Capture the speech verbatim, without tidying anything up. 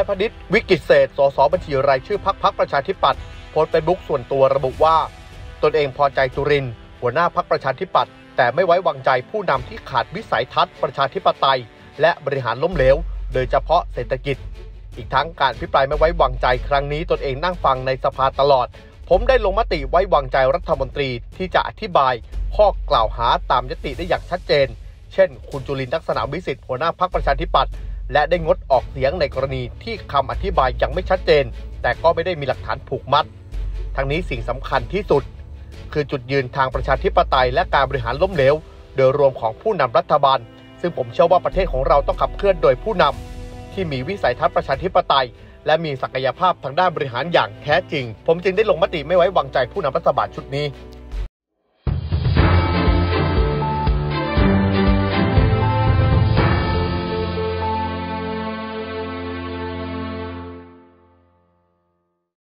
พนิษฐ์วิกิตเศษสสบัญชีรายชื่อพรรคพรรคประชาธิปัตย์โพสต์เฟซบุ๊กส่วนตัวระบุว่าตนเองพอใจจุรินทร์หัวหน้าพรรคประชาธิปัตย์แต่ไม่ไว้วางใจผู้นำที่ขาดวิสัยทัศน์ประชาธิปไตยและบริหารล้มเหลวโดยเฉพาะเศรษฐกิจอีกทั้งการพิปรายไม่ไว้วางใจครั้งนี้ตนเองนั่งฟังในสภาตลอดผมได้ลงมติไว้วางใจรัฐมนตรีที่จะอธิบายข้อกล่าวหาตามยติได้อย่างชัดเจนเช่นคุณจุลินทร์ลักษณะวิสิทธิ์หัวหน้าพรรคประชาธิปัตย์และได้งดออกเสียงในกรณีที่คำอธิบายยังไม่ชัดเจนแต่ก็ไม่ได้มีหลักฐานผูกมัดทั้งนี้สิ่งสำคัญที่สุดคือจุดยืนทางประชาธิปไตยและการบริหารล้มเหลวโดยรวมของผู้นำรัฐบาลซึ่งผมเชื่อว่าประเทศของเราต้องขับเคลื่อนโดยผู้นำที่มีวิสัยทัศน์ประชาธิปไตยและมีศักยภาพทางด้านบริหารอย่างแท้จริงผมจึงได้ลงมติไม่ไว้วางใจผู้นำรัฐบาลชุดนี้